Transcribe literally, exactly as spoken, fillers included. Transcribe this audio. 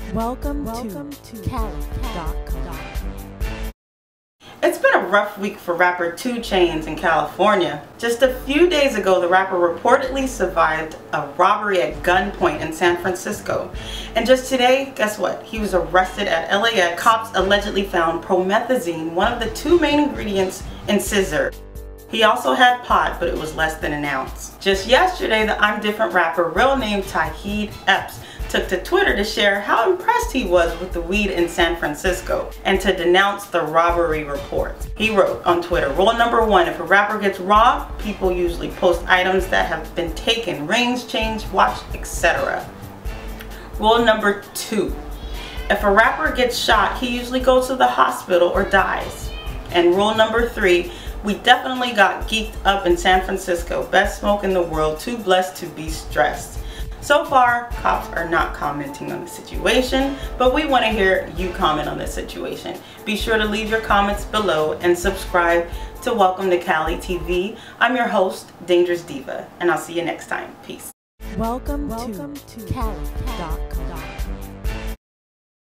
Welcome, Welcome to, to Cali dot com. It's been a rough week for rapper two Chainz in California. Just a few days ago, the rapper reportedly survived a robbery at gunpoint in San Francisco. And just today, guess what? He was arrested at L A X. Cops allegedly found promethazine, one of the two main ingredients in scissor. He also had pot, but it was less than an ounce. Just yesterday, the I'm Different rapper, real name Tauheed Epps, took to Twitter to share how impressed he was with the weed in San Francisco and to denounce the robbery reports. He wrote on Twitter, "Rule number one, if a rapper gets robbed, people usually post items that have been taken, rings, change, watch, et cetera. Rule number two, if a rapper gets shot, he usually goes to the hospital or dies. And rule number three, we definitely got geeked up in San Francisco. Best smoke in the world, too blessed to be stressed." So far, cops are not commenting on the situation, but we want to hear you comment on this situation. Be sure to leave your comments below and subscribe to Welcome to Cali T V. I'm your host, Dangerous Diva, and I'll see you next time. Peace. Welcome, Welcome to, to Cali dot com.